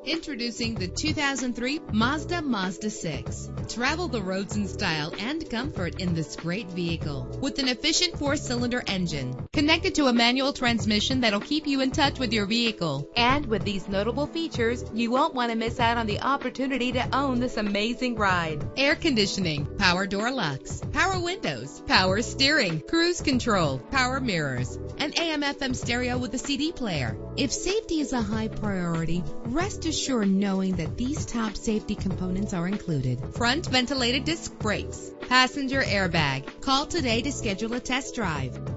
Introducing the 2003 Mazda 6. Travel the roads in style and comfort in this great vehicle. With an efficient 4-cylinder engine connected to a manual transmission that'll keep you in touch with your vehicle. And with these notable features, you won't want to miss out on the opportunity to own this amazing ride. Air conditioning, power door locks, power windows, power steering, cruise control, power mirrors, an AM/FM stereo with a CD player. If safety is a high priority, rest assured knowing that these top safety components are included. Front ventilated disc brakes, passenger airbag. Call today to schedule a test drive.